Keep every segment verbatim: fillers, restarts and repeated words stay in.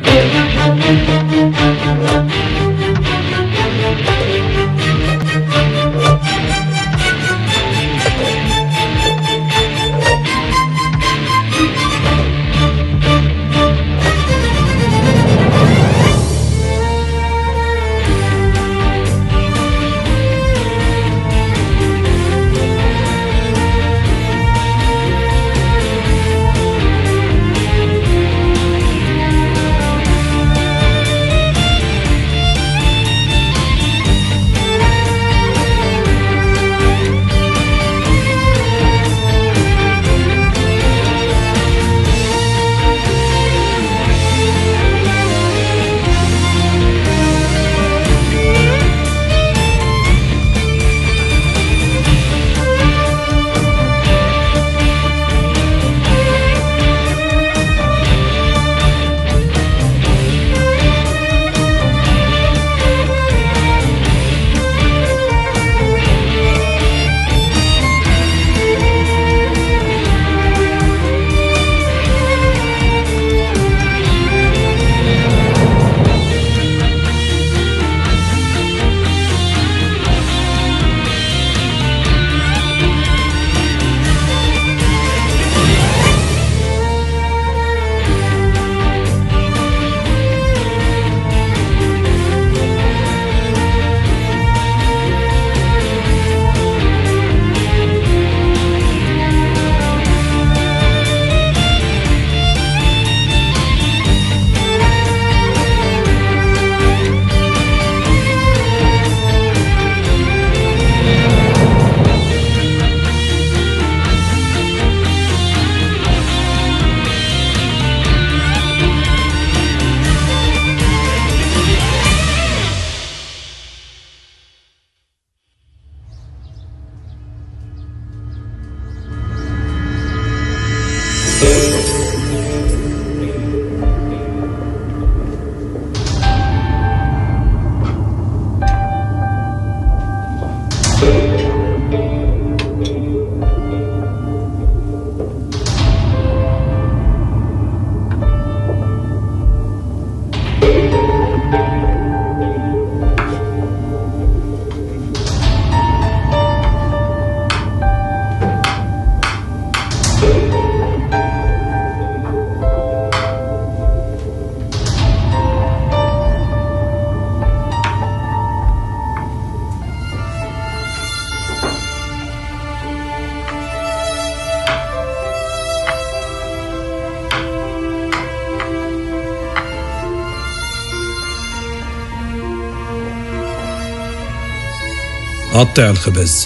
قطع الخبز.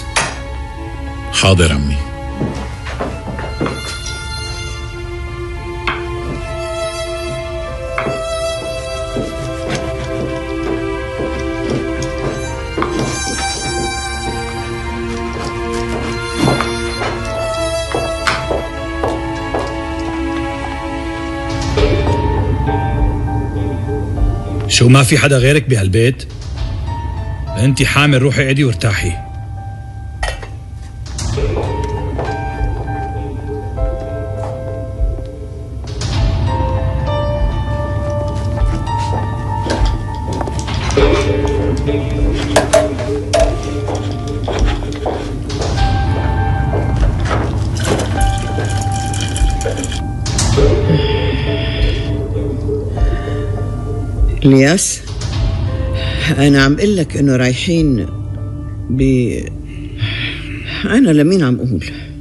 حاضر عمي. شو ما في حدا غيرك بهالبيت؟ انت حامل، روحي اقعدي وارتاحي. الياس، أنا عم قل لك إنه رايحين ب أنا لمين عم أقول؟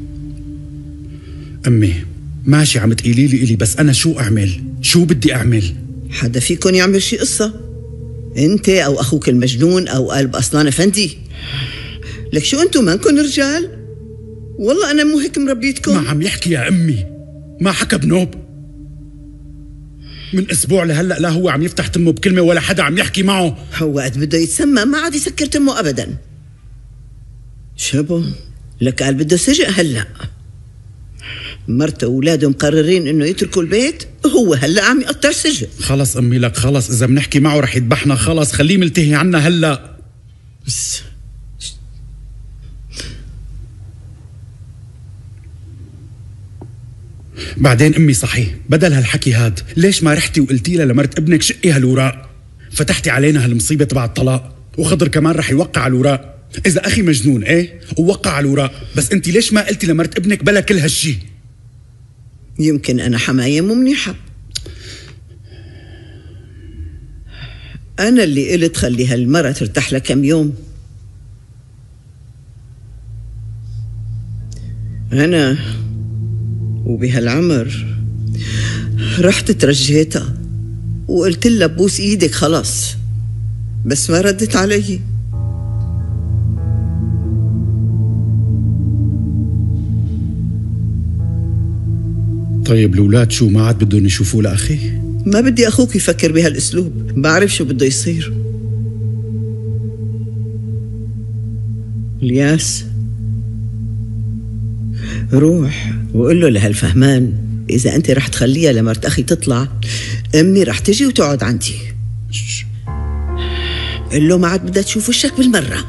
أمي ماشي عم تقولي لي إلي، بس أنا شو أعمل؟ شو بدي أعمل؟ حدا فيكن يعمل شي قصة، أنت أو أخوك المجنون أو قلب أصلان أفندي. لك شو أنتو منكن رجال؟ والله أنا مو هيك مربيتكم. ما عم يحكي يا أمي، ما حكى بنوب. من أسبوع لهلأ لا هو عم يفتح تمه بكلمة ولا حدا عم يحكي معه. هو قد بده يتسمى ما عاد يسكر تمه أبدا. شبو لك قال بده سجق هلأ، مرته وأولاده مقررين إنه يتركوا البيت، هو هلأ عم يقطع سجق. خلص أمي لك خلص، إذا بنحكي معه رح يذبحنا، خلص خليه ملتهي عنا هلأ. بس بعدين أمي صحيح، بدل هالحكي هاد ليش ما رحتي وقلتي لها لمرت ابنك شقي هالوراق؟ فتحتي علينا هالمصيبة تبع الطلاق، وخضر كمان رح يوقع على الوراق. إذا أخي مجنون إيه ووقع على الوراق، بس أنت ليش ما قلتي لمرت ابنك بلا كل هالشي؟ يمكن أنا حماية مو منيحة. أنا اللي قلت خلي هالمرة ترتاح لها كم يوم. أنا وبهالعمر رحت ترجيتها وقلت لها بوس إيدك خلاص، بس ما ردت علي. طيب الأولاد شو ما عاد بدهم يشوفوا لأخي؟ ما بدي أخوك يفكر بهالأسلوب، بعرف شو بده يصير. الياس روح وقول له لهالفهمان إذا أنت رح تخليها لمرت أخي تطلع، أمي رح تجي وتقعد عندي. قل له ما عاد بدها تشوف وشك بالمرة.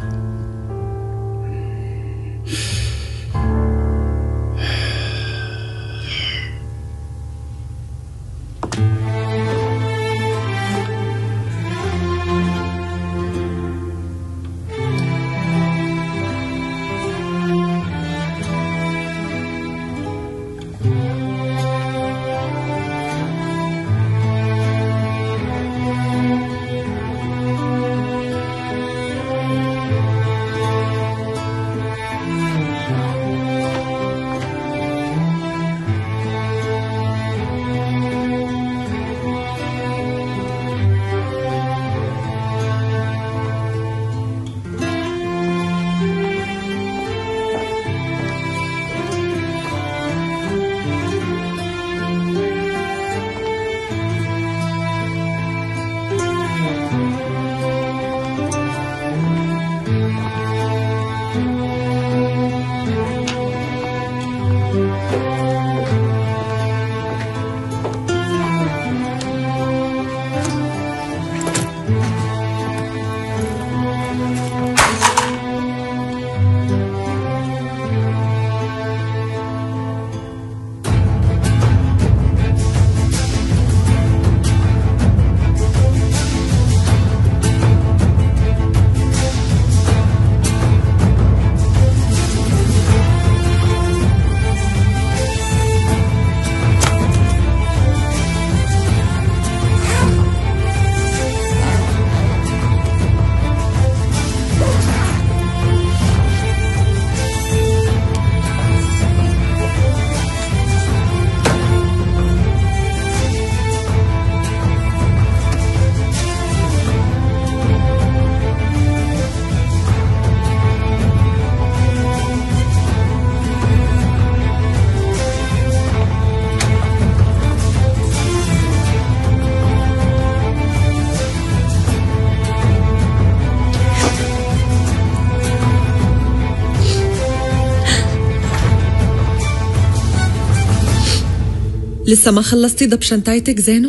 لسه ما خلصتي ضب شنطايتك زينو؟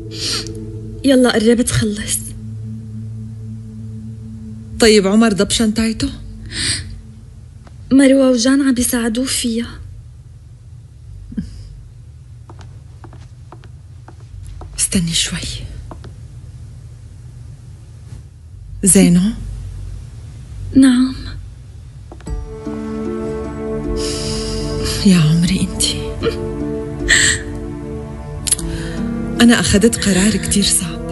يلا قربت خلص. طيب عمر ضب شنطايته؟ مروة وجان عم بيساعدوه فيها. استني شوي. زينو؟ نعم. يا عمري انتي، أنا أخذت قرار كتير صعب،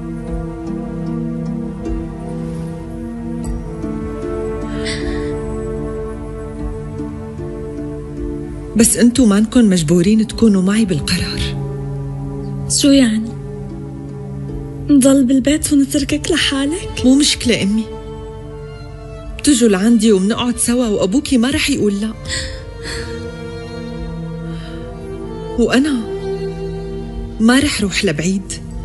بس أنتوا ما انكن مجبورين تكونوا معي بالقرار. شو يعني؟ نضل بالبيت ونتركك لحالك؟ مو مشكلة أمي، بتجوا لعندي وبنقعد سوا وأبوكي ما رح يقول لا. وأنا ما رح روح لبعيد.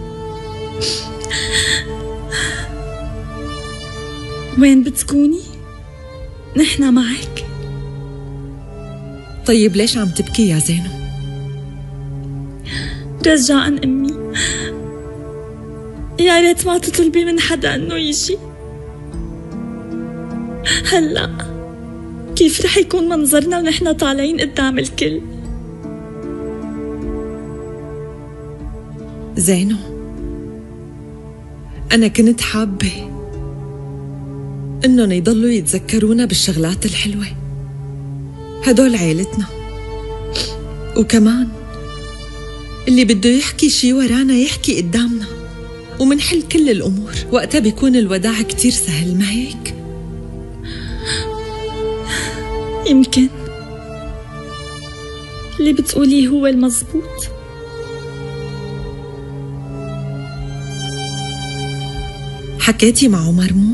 وين بتكوني؟ نحن معك. طيب ليش عم تبكي يا زينو؟ رجاءً أمي، يا ريت ما تطلبي من حدا إنه يجي. هلأ كيف رح يكون منظرنا ونحن طالعين قدام الكل؟ زينو، أنا كنت حابة إنهم يضلوا يتذكرونا بالشغلات الحلوة، هدول عيلتنا، وكمان اللي بده يحكي شي ورانا يحكي قدامنا ومنحل كل الأمور، وقتها بيكون الوداع كتير سهل، ما هيك؟ يمكن اللي بتقوليه هو المزبوط. حكيتي مع عمر مو؟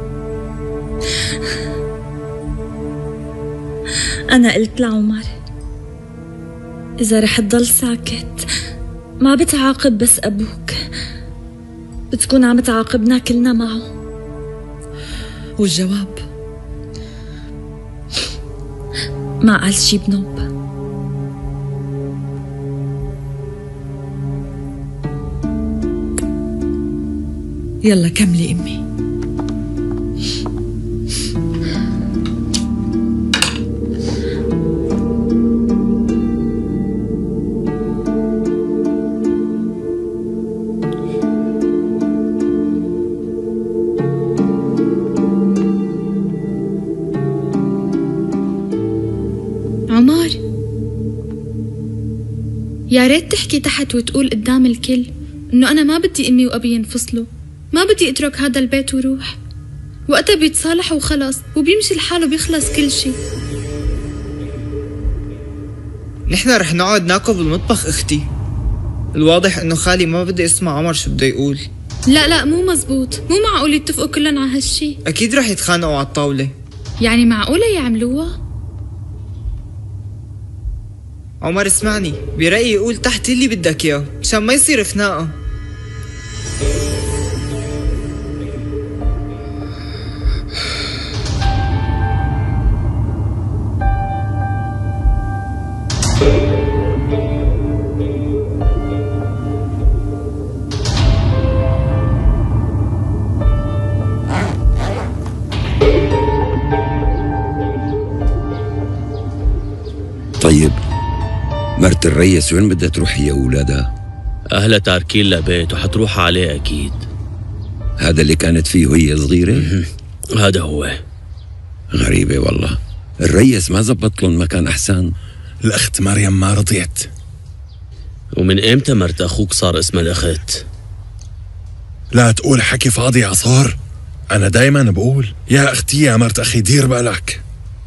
أنا قلت لعمر إذا رح تضل ساكت ما بتعاقب بس أبوك، بتكون عم تعاقبنا كلنا معه. والجواب؟ ما قال شي بنوب. يلا كملي أمي. عمر، يا ريت تحكي تحت وتقول قدام الكل إنه أنا ما بدي أمي وأبي ينفصلوا، ما بدي أترك هذا البيت وروح. وقتها بيتصالحوا وخلص وبيمشي الحال وبيخلص كل شي. نحن رح نقعد ناكل بالمطبخ اختي. الواضح انه خالي ما بده يسمع عمر شو بده يقول. لا لا مو مزبوط، مو معقول يتفقوا كلهم على هالشي. اكيد رح يتخانقوا على الطاولة. يعني معقولة يعملوها؟ عمر اسمعني، برأيي يقول تحت اللي بدك اياه مشان ما يصير خناقة. طيب مرت الريس وين بدها تروح هي وولادها؟ أهلها تاركين لها بيت وحتروح عليه أكيد. هذا اللي كانت فيه وهي صغيرة؟ هذا هو. غريبة والله، الريس ما زبط لهم مكان أحسن؟ الأخت مريم ما رضيت. ومن إمتى مرت أخوك صار اسمها الأخت؟ لا تقول حكي فاضي يا صار، أنا دايما بقول يا أختي يا مرت أخي دير بالك.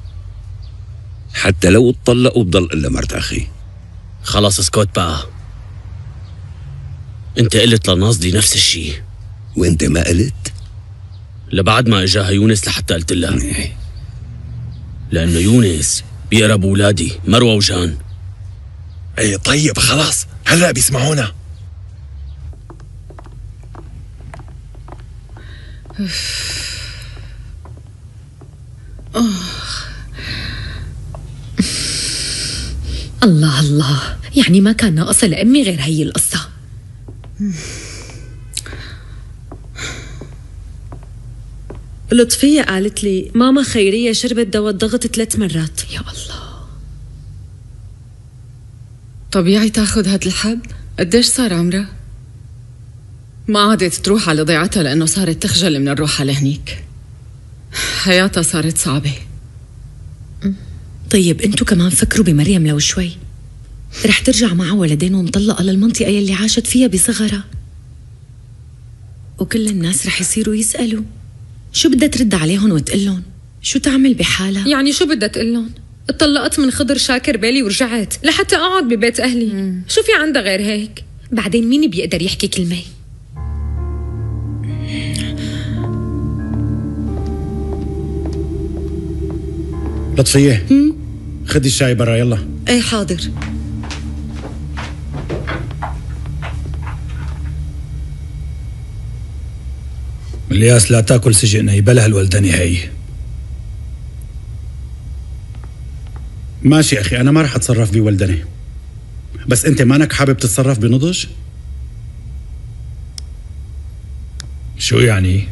حتى لو اتطلقوا بضل إلا مرت أخي. خلاص اسكت بقى. انت قلت لناصدي نفس الشيء. وانت ما قلت؟ لبعد ما اجاها يونس لحتى قلت لها. لأنه يونس بيقرب أولادي مروة وجان. اي طيب خلاص هلا بيسمعونا. الله الله، يعني ما كان ناقصة لأمي غير هي القصة. لطفية قالت لي ماما خيرية شربت دواء الضغط ثلاث مرات. يا الله، طبيعي تاخذ هاد الحب؟ قديش صار عمرها؟ ما عادت تروح على ضيعتها لأنه صارت تخجل من الروحة لهنيك. حياتها صارت صعبة. طيب انتو كمان فكروا بمريم لو شوي، رح ترجع معها ولدين ومطلقة للمنطقة يلي عاشت فيها بصغرها، وكل الناس رح يصيروا يسألوا شو بدها ترد عليهم وتقلن؟ شو تعمل بحالها؟ يعني شو بدها تقلن؟ اتطلقت من خضر شاكر بالي ورجعت لحتى اقعد ببيت اهلي. مم. شو في عندها غير هيك؟ بعدين مين بيقدر يحكي كلمة؟ لطفية خدي الشاي برا يلا. ايه حاضر. الياس لا تاكل سجقنا يبلها الولداني هي. ماشي اخي، انا ما رح اتصرف بولدني، بس انت مانك حابب تتصرف بنضج؟ شو يعني؟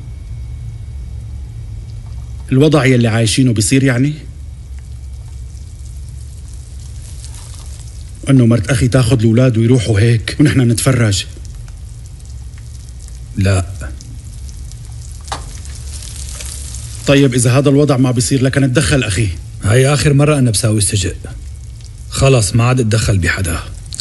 الوضع يلي عايشينه بيصير يعني؟ انه مرت اخي تاخذ الاولاد ويروحوا هيك ونحن نتفرج. لا. طيب اذا هذا الوضع ما بيصير لك نتدخل اخي. هاي اخر مرة انا بساوي استجئ، خلص ما عاد اتدخل بحدا.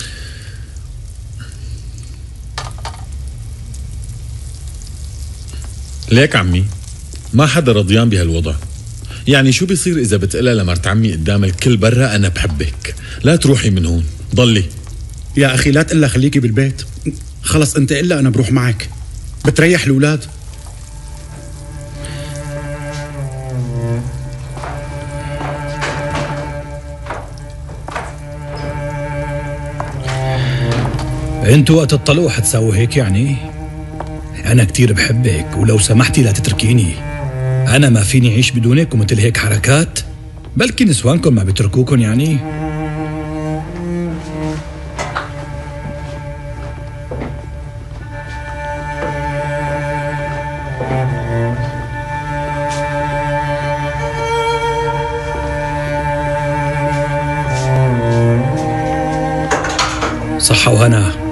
ليك عمي ما حدا رضيان بهالوضع. يعني شو بيصير اذا بتقلها لمرت عمي قدام الكل برا انا بحبك، لا تروحي من هون ضلي. يا اخي لا تقلها خليكي بالبيت، خلص انت الا انا بروح معك، بتريح الاولاد. انتوا وقت تطلقوا حتساووا هيك يعني؟ انا كتير بحبك ولو سمحتي لا تتركيني. انا ما فيني اعيش بدونك ومثل هيك حركات. بلكي نسوانكم ما بتركوكن يعني. صحة وهنا.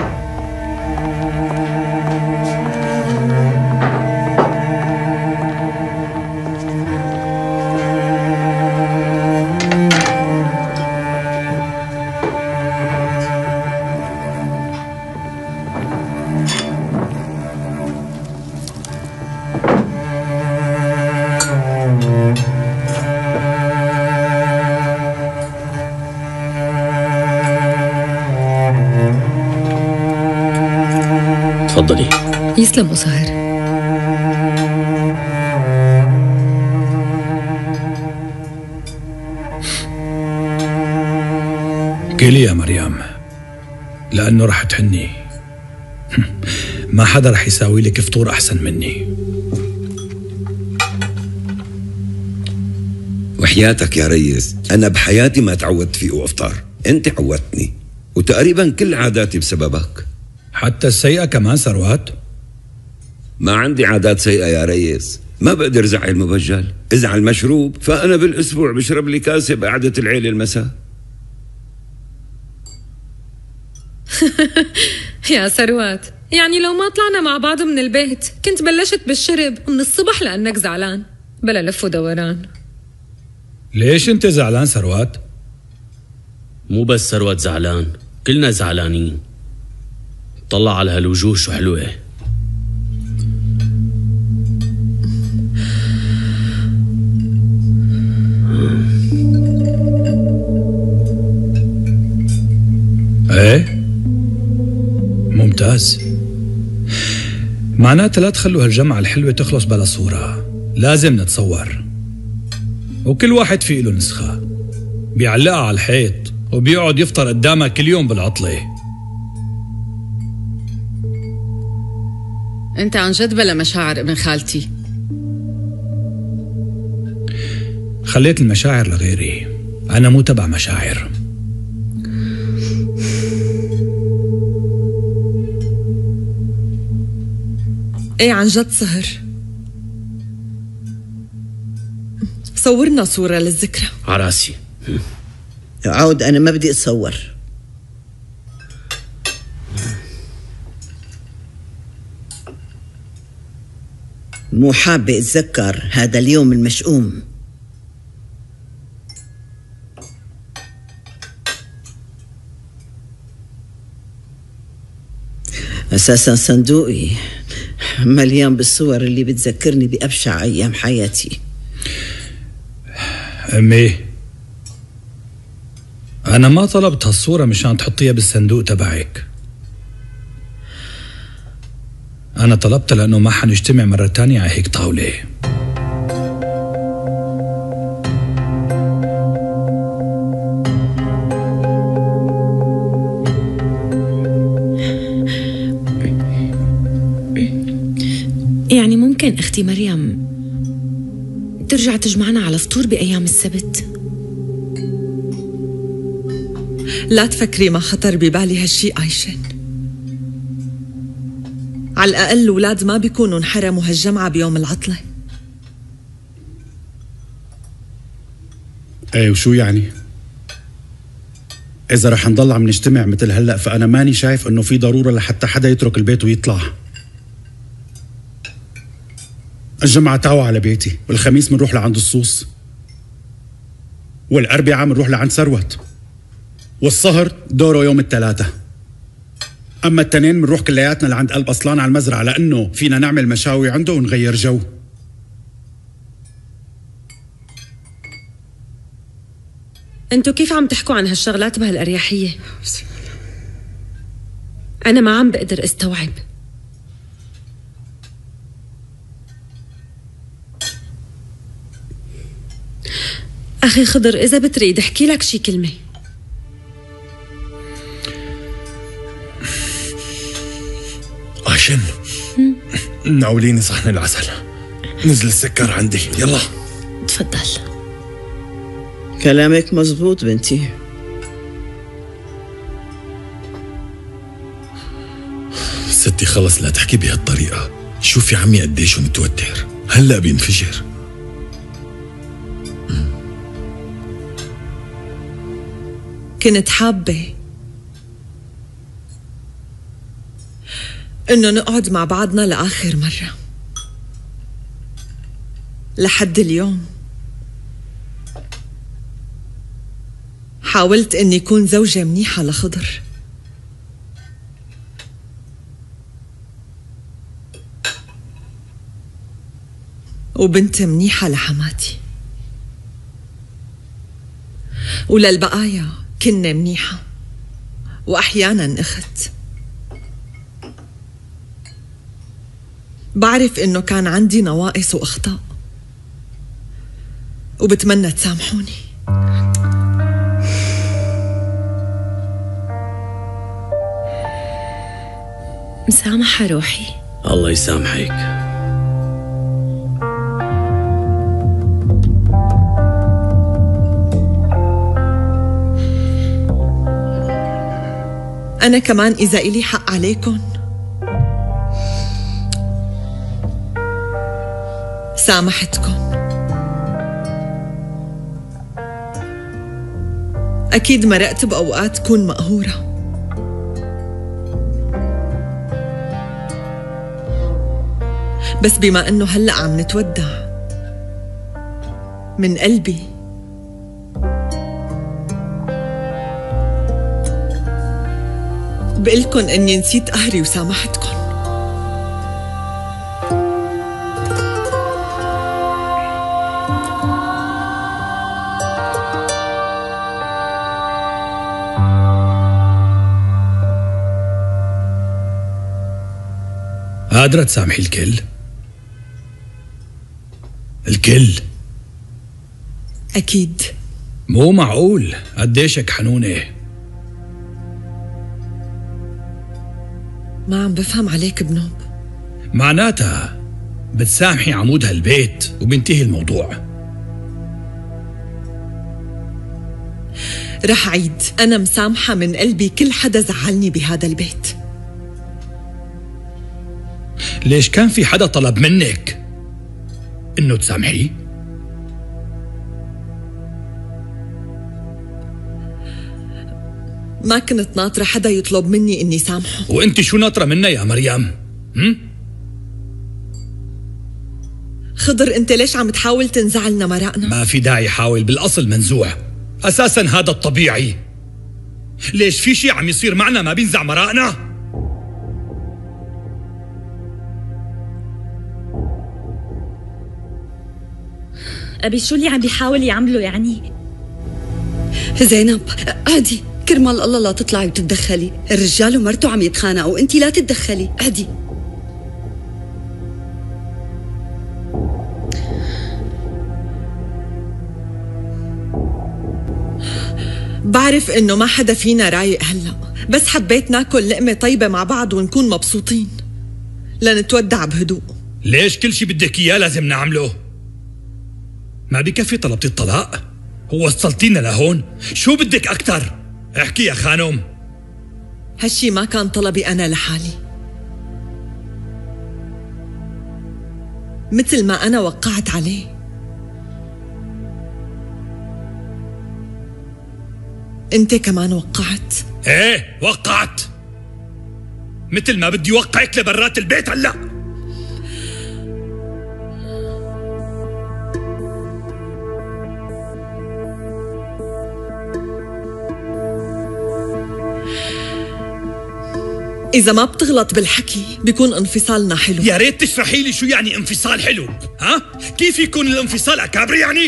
تفضلي. يسلم أصهر. كلي يا مريم لأنه رح تحني. ما حدا رح يساوي لك فطور أحسن مني. وحياتك يا ريس أنا بحياتي ما تعودت فيه وأفطر، أنت عودتني وتقريبا كل عاداتي بسببك. حتى السيئة كمان ثروات؟ ما عندي عادات سيئة يا ريس، ما بقدر زعل مبجل، ازعل مشروب فأنا بالأسبوع بشرب لي كاسة بقعدة العيلة المساء. يا ثروات، يعني لو ما طلعنا مع بعض من البيت كنت بلشت بالشرب من الصبح لأنك زعلان، بلا لف ودوران. ليش انت زعلان ثروات؟ مو بس ثروات زعلان، كلنا زعلانين. طلع على هالوجوه شو حلوة. ايه ممتاز. معناتها لا تخلوا هالجمعة الحلوة تخلص بلا صورة، لازم نتصور. وكل واحد فيه له نسخة بيعلقها على الحيط وبيقعد يفطر قدامها كل يوم بالعطلة. انت عن جد بلا مشاعر ابن خالتي. خليت المشاعر لغيري، أنا مو تبع مشاعر. ايه عن جد سهر، صورنا صورة للذكرى. عراسي. عود أنا ما بدي أتصور. مو حابة أتذكر هذا اليوم المشؤوم. أساساً صندوقي مليان بالصور اللي بتذكرني بأبشع أيام حياتي. أمي أنا ما طلبت هالصورة مشان تحطيها بالصندوق تبعك، أنا طلبتها لأنه ما حنجتمع مرة تانية على هيك طاولة. يعني ممكن أختي مريم ترجع تجمعنا على فطور بأيام السبت؟ لا تفكري ما خطر ببالي هالشي عايشين. على الأقل الأولاد ما بيكونوا انحرموا هالجمعة بيوم العطلة. ايه وشو يعني؟ إذا رح نضل عم نجتمع مثل هلأ فأنا ماني شايف إنه في ضرورة لحتى حدا يترك البيت ويطلع. الجمعة تعوا على بيتي، والخميس منروح لعند الصوص، والأربعاء منروح لعند ثروت، والصهر دوره يوم الثلاثة. أما التنين منروح كلياتنا لعند قلب أصلان على المزرعة لأنه فينا نعمل مشاوي عنده ونغير جو. انتو كيف عم تحكوا عن هالشغلات بهالأريحية؟ أنا ما عم بقدر استوعب. أخي خضر إذا بتريد احكي لك شي كلمة. عشان ناوليني صحن العسل، نزل السكر عندي، يلا. تفضل. كلامك مزبوط بنتي. ستي خلص لا تحكي بهالطريقة، شوفي عمي قديش متوتر، هلأ بينفجر. كنت حابة إنه نقعد مع بعضنا لآخر مرة. لحد اليوم حاولت إني أكون زوجة منيحة لخضر، وبنت منيحة لحماتي، وللبقايا كنا منيحة وأحيانا أخت. بعرف إنه كان عندي نواقص وأخطاء، وبتمنى تسامحوني. مسامحة روحي. الله يسامحك. أنا كمان إذا إلي حق عليكن سامحتكن. أكيد مرقت بأوقات تكون مقهورة، بس بما أنه هلأ عم نتودع من قلبي بقلكن أني نسيت قهري وسامحتكن. قادرة تسامحي الكل؟ الكل؟ أكيد. مو معقول قديشك حنونة. ما عم بفهم عليك بنوب. معناتها بتسامحي عمود هالبيت وبينتهي الموضوع. رح عيد، أنا مسامحة من قلبي كل حدا زعلني بهذا البيت. ليش كان في حدا طلب منك إنه تسامحي؟ ما كنت ناطرة حدا يطلب مني إني سامحه. وإنت شو ناطرة منا يا مريم؟ هم؟ خضر أنت ليش عم تحاول تنزعلنا مرقنا؟ ما في داعي حاول، بالأصل منزوع أساساً، هذا الطبيعي. ليش في شي عم يصير معنا ما بينزع مرقنا؟ أبي شو اللي عم بيحاول يعمله يعني؟ زينب اهدي، كرمال الله لا تطلعي وتتدخلي، الرجال ومرته عم يتخانقوا وانتي لا تتدخلي، اهدي. بعرف إنه ما حدا فينا رايق هلأ، بس حبيت ناكل لقمة طيبة مع بعض ونكون مبسوطين لنتودع بهدوء. ليش كل شي بدك إياه لازم نعمله؟ ما بكفي طلبتي الطلاق؟ ووصلتينا لهون؟ شو بدك أكتر؟ احكي يا خانم. هالشي ما كان طلبي أنا لحالي، مثل ما أنا وقعت عليه. انت كمان وقعت. ايه وقعت، مثل ما بدي وقعك لبرات البيت هلا. إذا ما بتغلط بالحكي بيكون انفصالنا حلو. يا ريت تشرحي لي شو يعني انفصال حلو، ها؟ كيف يكون الانفصال أكابر يعني؟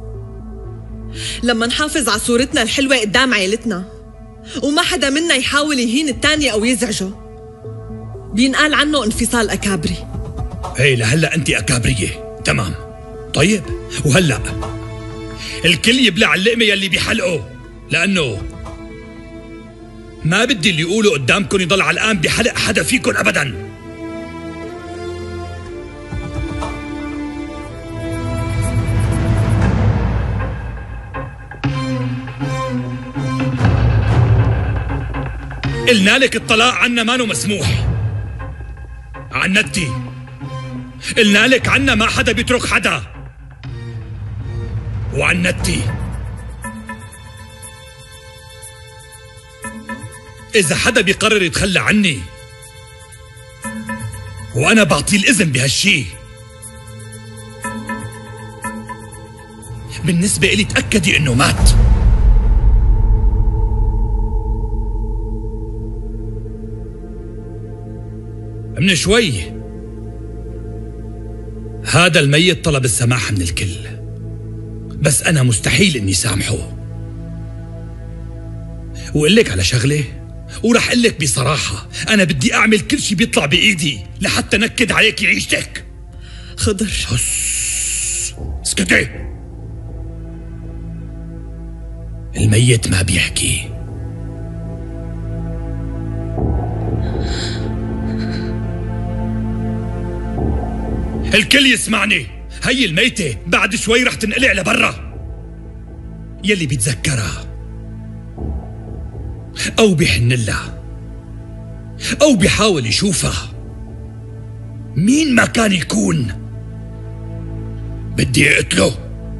لما نحافظ على صورتنا الحلوة قدام عيلتنا وما حدا منا يحاول يهين التاني أو يزعجه، بينقال عنه انفصال أكابري. هي لهلا أنت أكابرية، تمام. طيب وهلا الكل يبلع اللقمة يلي بحلقه، لأنه ما بدي اللي يقولوا قدامكم يضل علقان بحلق حدا فيكم أبداً. قلنا لك الطلاق عنا مانو مسموح، عنتي. قلنا لك عنا ما حدا بيترك حدا، وعنتي. إذا حدا بيقرر يتخلى عني وأنا بعطيه الإذن بهالشي، بالنسبة إلي تأكدي إنه مات. من شوي هذا الميت طلب السماح من الكل، بس أنا مستحيل إني سامحه. وقل لك على شغلة ورح اقول لك بصراحة، أنا بدي أعمل كل شي بيطلع بإيدي لحتى نكد عليك عيشتك. خضر اسكتي، الميت ما بيحكي. الكل يسمعني، هي الميتة بعد شوي رح تنقلع لبرا. يلي بيتذكرها أو بيحن لها أو بيحاول يشوفها، مين ما كان يكون، بدي أقتله.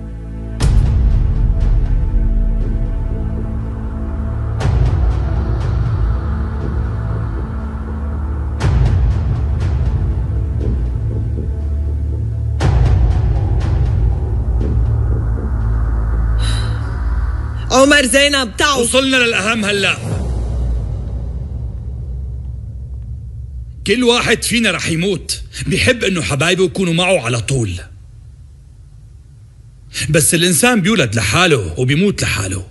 عمر زينب تعوا. وصلنا للأهم هلأ. كل واحد فينا رح يموت بيحب انه حبايبه يكونوا معه على طول، بس الإنسان بيولد لحاله وبيموت لحاله.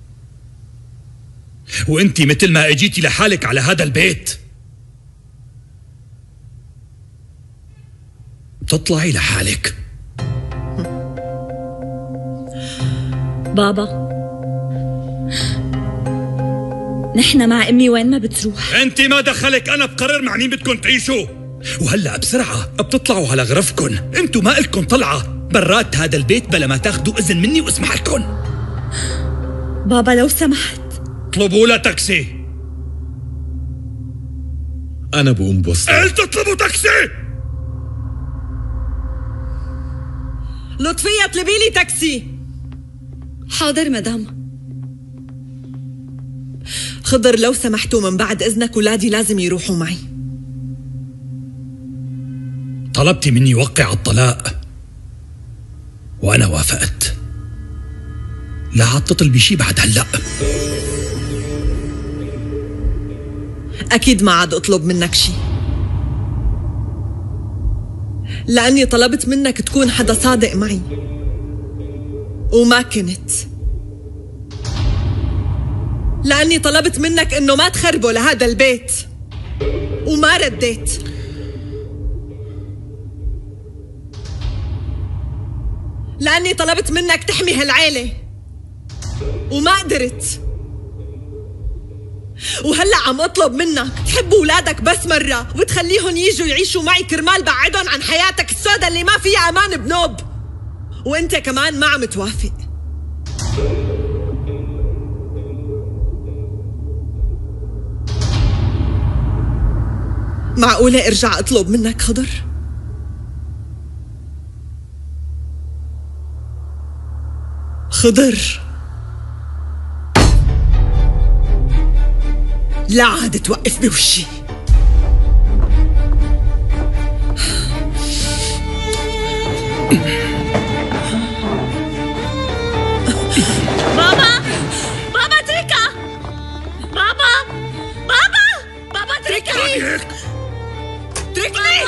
وانتي مثل ما اجيتي لحالك على هذا البيت بتطلعي لحالك. بابا، نحن مع امي وين ما بتروح. انت ما دخلك، انا بقرر مع مين بدكم تعيشوا. وهلا بسرعه بتطلعوا على غرفكن، انتو ما الكم طلعه برات هذا البيت بلا ما تاخذوا اذن مني واسمح لكم. بابا لو سمحت اطلبوا لها تاكسي. انا بقوم بوصل. قلت اطلبوا تاكسي. لطفية اطلبي لي تاكسي. حاضر مدام. خضر لو سمحتوا من بعد إذنك ولادي لازم يروحوا معي. طلبتي مني وقع الطلاق وأنا وافقت. لا عاد تطلبي شي بعد هلأ. أكيد ما عاد أطلب منك شي، لأني طلبت منك تكون حدا صادق معي وما كنت، لأني طلبت منك إنه ما تخربوا لهذا البيت وما رديت. لأني طلبت منك تحمي هالعيلة وما قدرت. وهلأ عم أطلب منك تحب أولادك بس مرة وتخليهم يجوا يعيشوا معي كرمال بعدهم عن حياتك السوداء اللي ما فيها أمان بنوب. وأنت كمان ما عم توافق. معقولة ارجع اطلب منك خضر؟ خضر لا عاد توقف بوشي. بابا بابا تركها. بابا بابا بابا تركني تركني.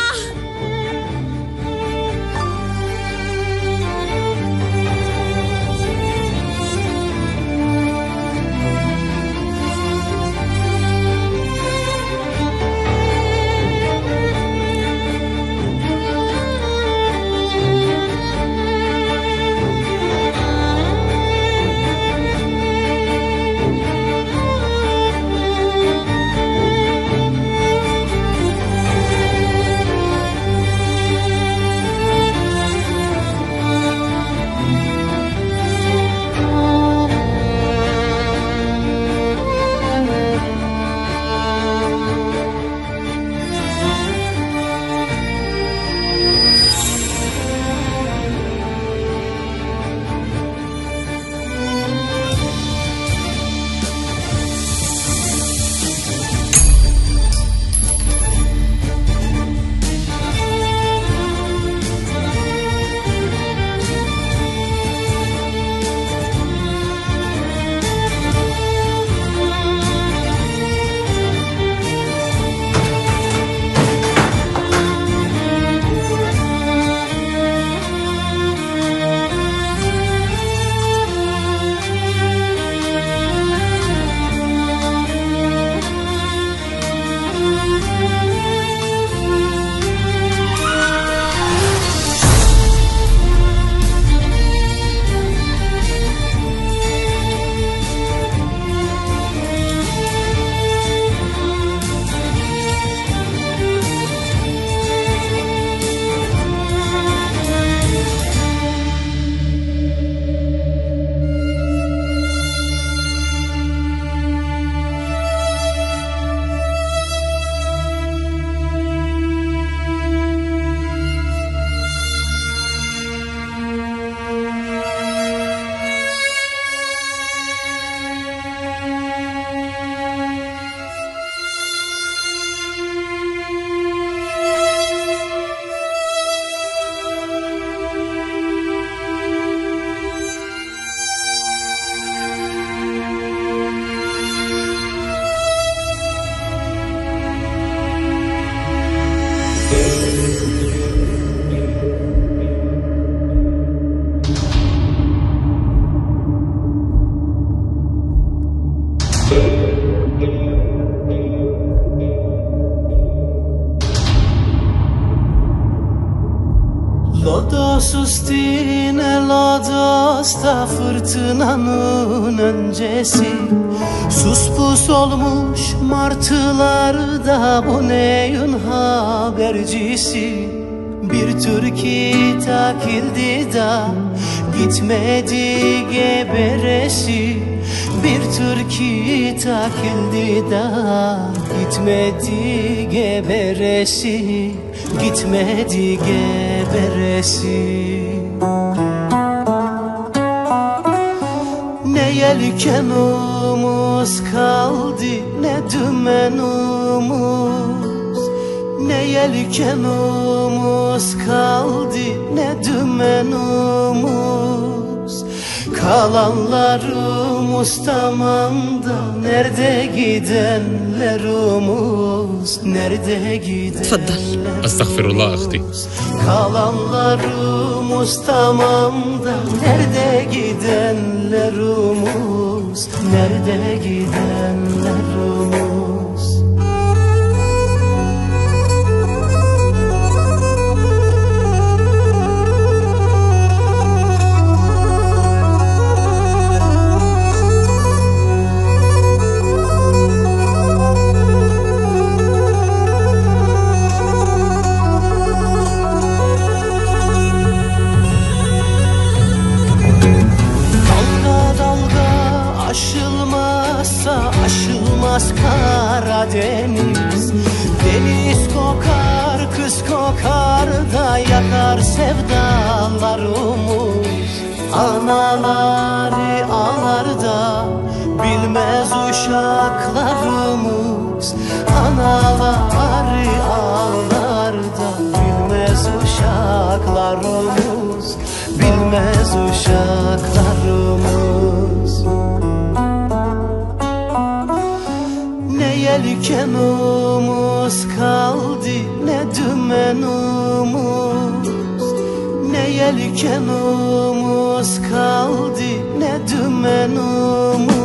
Lodosuz Lodos'ta fırtınanın öncesi. Sus pus olmuş martılarda bu neyin habercisi. Bir türkü takildi da gitmedi geberesi. Bir türkü takildi da gitmedi geberesi. Gitmedi geberesi. Ne yelkenumuz kaldı ne dümenumuz. Ne yelkenumuz kaldı ne dümenumuz. Kalanlarımız tamamda nerede gidenlerimiz. Nerede gidenlerimiz. Estağfirullah اختي. Kalanlarımız tamamda nerede gidenlerimiz. Nerede gidenlerimiz. Karadeniz deniz kokar, kız kokar da yakar sevdalarımız. Anaları ağlar da bilmez uşaklarımız. Rumuz Anaları ağlarda Bilmez uşaklarımız Bilmez uşaklarımız Ne yelkenimiz kaldı Ne dümenimiz Ne yelkenimiz kaldı Ne dümenimiz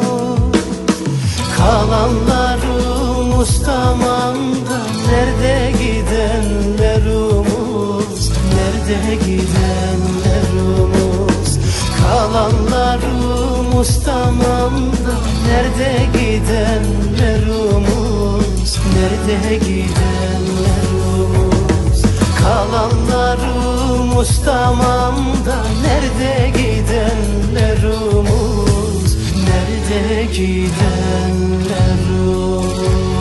Kalanlarımız tamamda Nerede gidenlerimiz Nerede gidenlerimiz Kalanlarımız tamamda Nerede gidenlerimiz Nerede gidenlerimiz Kalanlarımız tamamda Nerede gidenlerimiz Nerede gidenlerimiz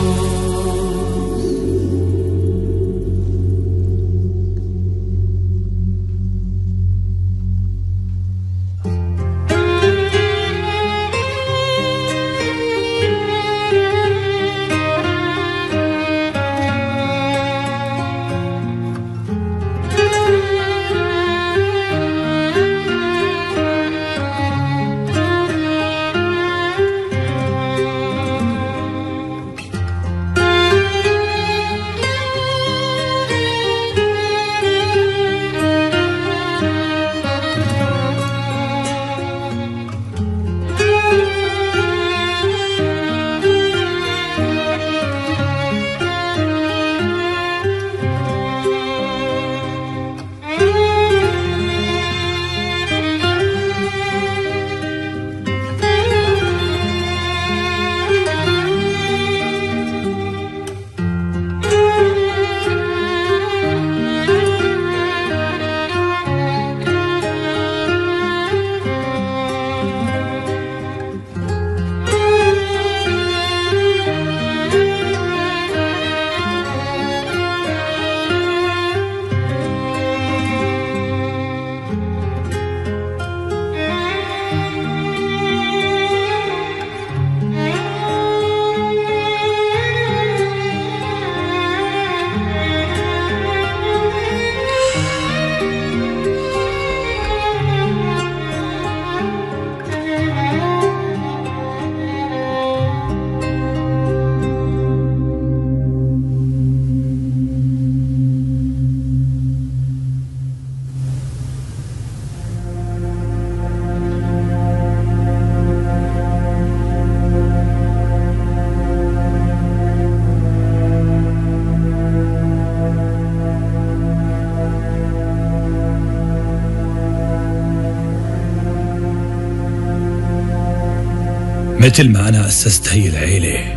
مثل ما أنا أسست هي العيلة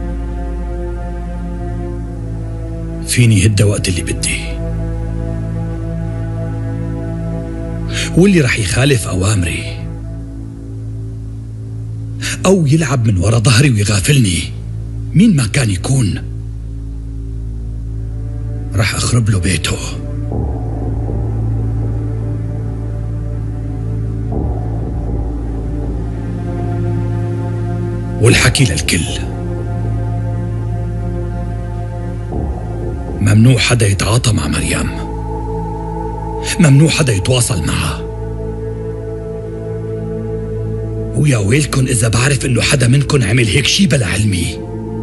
فيني هدى وقت اللي بدي، واللي رح يخالف أوامري أو يلعب من ورا ظهري ويغافلني مين ما كان يكون رح أخرب له بيته. والحكي للكل، ممنوع حدا يتعاطى مع مريم، ممنوع حدا يتواصل معها، ويا ويلكن إذا بعرف إنه حدا منكن عمل هيك شي بلا علمي.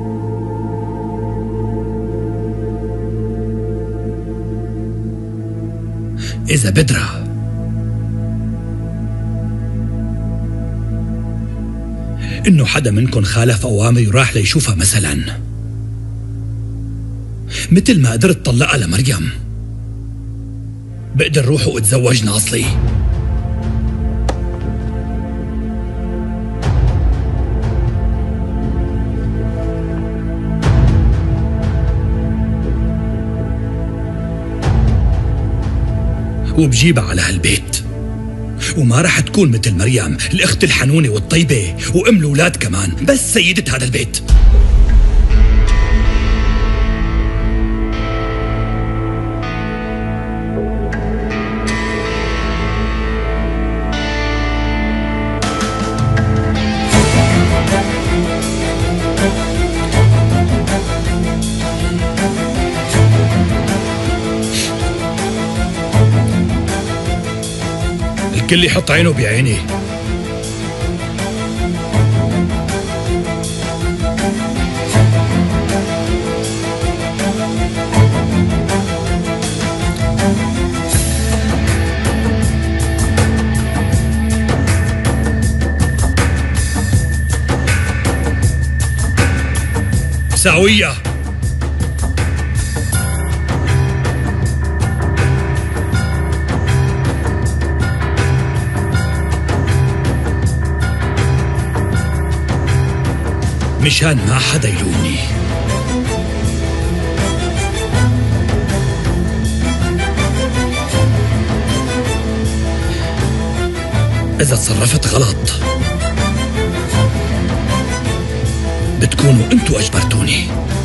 إذا بدرى إنه حدا منكن خالف أوامري وراح ليشوفها مثلا، مثل ما قدرت طلقها لمريم، بقدر روح واتزوج ناصلي. وبجيبها على هالبيت، وما رح تكون مثل مريم الأخت الحنونة والطيبة وأم الأولاد كمان، بس سيدة هذا البيت. الكل يحط عينه بعيني. سعوية مشان ما حدا يلومني. إذا تصرفت غلط بتكونوا انتوا أجبرتوني.